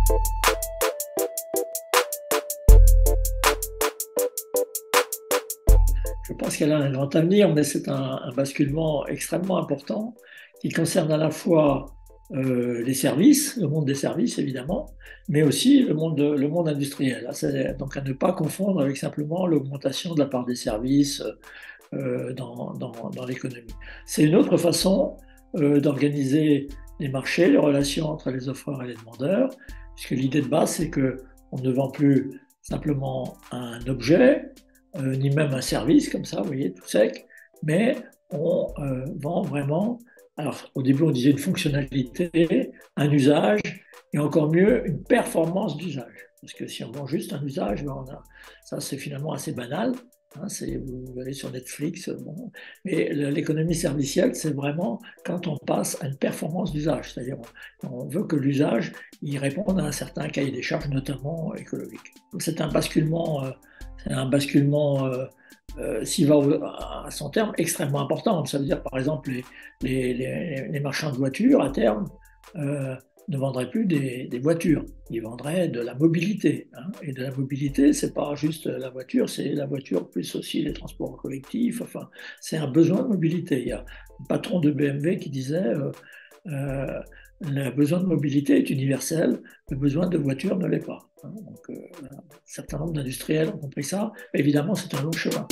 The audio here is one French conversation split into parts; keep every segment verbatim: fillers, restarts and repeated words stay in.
Je pense qu'elle a un grand avenir, mais c'est un, un basculement extrêmement important qui concerne à la fois euh, les services, le monde des services évidemment, mais aussi le monde, le monde industriel. Donc à ne pas confondre avec simplement l'augmentation de la part des services euh, dans, dans, dans l'économie. C'est une autre façon euh, d'organiser les marchés, les relations entre les offreurs et les demandeurs, puisque l'idée de base, c'est qu'on ne vend plus simplement un objet, euh, ni même un service comme ça, vous voyez, tout sec, mais on euh, vend vraiment, alors au début on disait une fonctionnalité, un usage, et encore mieux une performance d'usage. Parce que si on vend juste un usage, ben on a, ça c'est finalement assez banal. Hein, vous allez sur Netflix, bon. Mais l'économie servicielle, c'est vraiment quand on passe à une performance d'usage, c'est-à-dire on, on veut que l'usage il réponde à un certain cahier des charges, notamment écologique. Donc c'est un basculement, euh, c'est un basculement euh, euh, s'il va au, à son terme extrêmement important. Ça veut dire par exemple les, les, les, les marchands de voitures à terme. Euh, ne vendraient plus des, des voitures, ils vendraient de la mobilité. Hein. Et de la mobilité, c'est pas juste la voiture, c'est la voiture plus aussi les transports collectifs. Enfin, c'est un besoin de mobilité. Il y a un patron de B M W qui disait euh, euh, le besoin de mobilité est universel, le besoin de voiture ne l'est pas. Hein. Donc, euh, un certain nombre d'industriels ont compris ça. Évidemment, c'est un long chemin.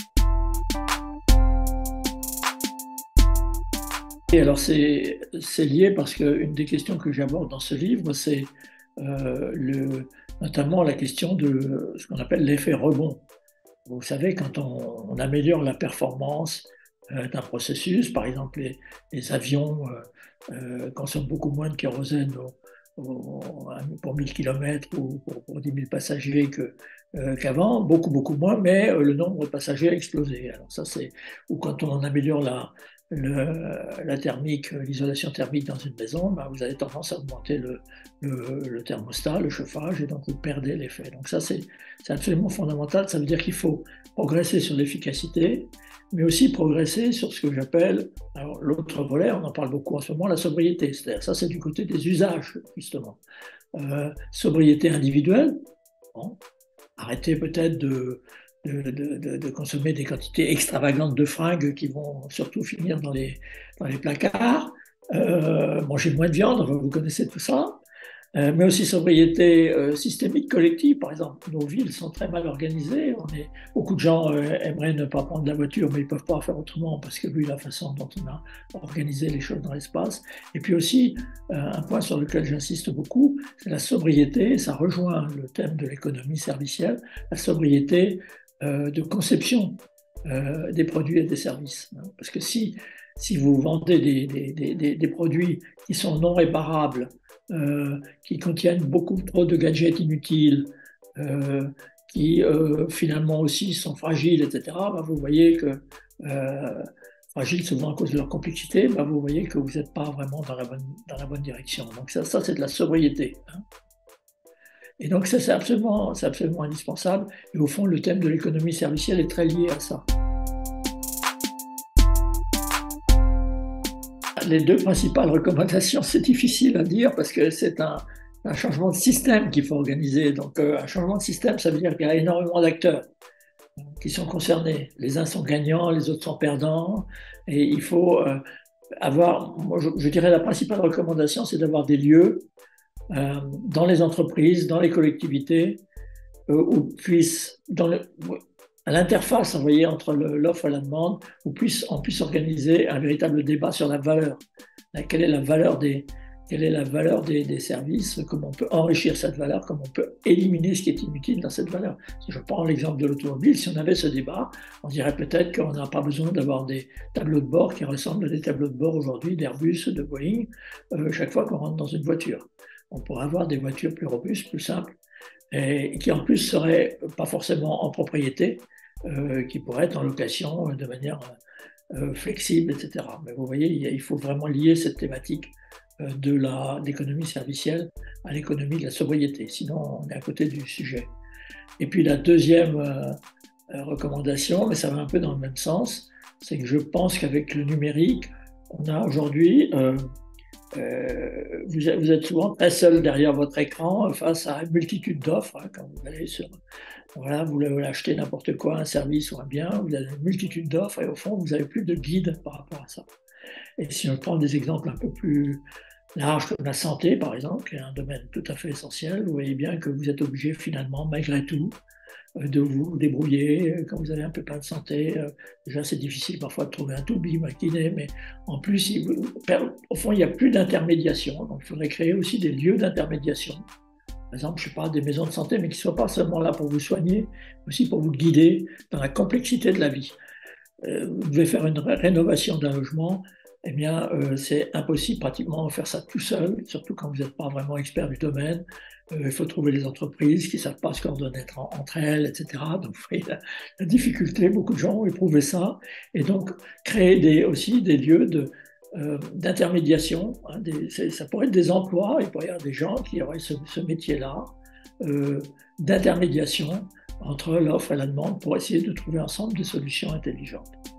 Et alors c'est lié parce qu'une des questions que j'aborde dans ce livre, c'est euh, notamment la question de ce qu'on appelle l'effet rebond. Vous savez, quand on, on améliore la performance euh, d'un processus, par exemple les, les avions euh, euh, consomment beaucoup moins de kérosène au, au, pour mille kilomètres ou pour, pour dix mille passagers que, euh, qu'avant, beaucoup beaucoup moins, mais euh, le nombre de passagers a explosé. Alors ça c'est, ou quand on améliore la Le, la thermique, l'isolation thermique dans une maison, ben vous avez tendance à augmenter le, le, le thermostat, le chauffage, et donc vous perdez l'effet. Donc ça, c'est absolument fondamental. Ça veut dire qu'il faut progresser sur l'efficacité, mais aussi progresser sur ce que j'appelle, l'autre volet, on en parle beaucoup en ce moment, la sobriété. C'est-à-dire ça, c'est du côté des usages, justement. Euh, sobriété individuelle, bon, arrêtez peut-être de... De, de, de consommer des quantités extravagantes de fringues qui vont surtout finir dans les, dans les placards, euh, manger moins de viande, vous connaissez tout ça, euh, mais aussi sobriété euh, systémique collective. Par exemple, nos villes sont très mal organisées. On est, beaucoup de gens euh, aimeraient ne pas prendre la voiture, mais ils ne peuvent pas faire autrement parce que vu la façon dont on a organisé les choses dans l'espace. Et puis aussi, euh, un point sur lequel j'insiste beaucoup, c'est la sobriété. Ça rejoint le thème de l'économie servicielle, la sobriété de conception euh, des produits et des services. Parce que si, si vous vendez des, des, des, des produits qui sont non réparables, euh, qui contiennent beaucoup trop de gadgets inutiles, euh, qui euh, finalement aussi sont fragiles, et cetera, ben vous voyez que, euh, fragiles souvent à cause de leur complexité, ben vous voyez que vous n'êtes pas vraiment dans la bonne, dans la bonne direction. Donc ça, ça c'est de la sobriété. Hein. Et donc ça, c'est absolument, c'est absolument indispensable. Et au fond, le thème de l'économie servicielle est très lié à ça. Les deux principales recommandations, c'est difficile à dire parce que c'est un, un changement de système qu'il faut organiser. Donc euh, un changement de système, ça veut dire qu'il y a énormément d'acteurs qui sont concernés. Les uns sont gagnants, les autres sont perdants. Et il faut euh, avoir, moi, je, je dirais la principale recommandation, c'est d'avoir des lieux Euh, dans les entreprises, dans les collectivités, euh, où puisse, dans le, à l'interface, vous voyez, entre l'offre et la demande, où puisse, on puisse organiser un véritable débat sur la valeur. Quelle est la valeur des, quelle est la valeur des, des services, comment on peut enrichir cette valeur, comment on peut éliminer ce qui est inutile dans cette valeur. Si je prends l'exemple de l'automobile, si on avait ce débat, on dirait peut-être qu'on n'a pas besoin d'avoir des tableaux de bord qui ressemblent à des tableaux de bord aujourd'hui d'Airbus, de Boeing, euh, chaque fois qu'on rentre dans une voiture. On pourrait avoir des voitures plus robustes, plus simples, et qui en plus seraient pas forcément en propriété, euh, qui pourraient être en location de manière euh, flexible, et cetera. Mais vous voyez, il faut vraiment lier cette thématique de l'économie servicielle à l'économie de la sobriété. Sinon, on est à côté du sujet. Et puis la deuxième euh, recommandation, mais ça va un peu dans le même sens, c'est que je pense qu'avec le numérique, on a aujourd'hui... Euh, euh, vous, êtes, vous êtes souvent très seul derrière votre écran face à une multitude d'offres. Hein, quand vous allez sur, voilà, vous voulez acheter n'importe quoi, un service ou un bien, vous avez une multitude d'offres et au fond, vous n'avez plus de guide par rapport à ça. Et si on prend des exemples un peu plus larges comme la santé, par exemple, qui est un domaine tout à fait essentiel, vous voyez bien que vous êtes obligé finalement, malgré tout, de vous débrouiller quand vous avez un peu plein de santé. Déjà, c'est difficile parfois de trouver un to-be, un kiné, mais en plus, il, au fond, il n'y a plus d'intermédiation. Donc, il faudrait créer aussi des lieux d'intermédiation. Par exemple, je ne sais pas, des maisons de santé, mais qui ne soient pas seulement là pour vous soigner, mais aussi pour vous guider dans la complexité de la vie. Euh, vous devez faire une ré rénovation d'un logement, eh bien, euh, c'est impossible pratiquement de faire ça tout seul, surtout quand vous n'êtes pas vraiment expert du domaine. Euh, il faut trouver des entreprises qui ne savent pas se coordonner entre elles, et cetera. Donc, vous voyez la, la difficulté, beaucoup de gens ont éprouvé ça. Et donc, créer des, aussi des lieux de, euh, d'intermédiation, hein, des, ça pourrait être des emplois, il pourrait y avoir des gens qui auraient ce, ce métier-là, euh, d'intermédiation entre l'offre et la demande pour essayer de trouver ensemble des solutions intelligentes.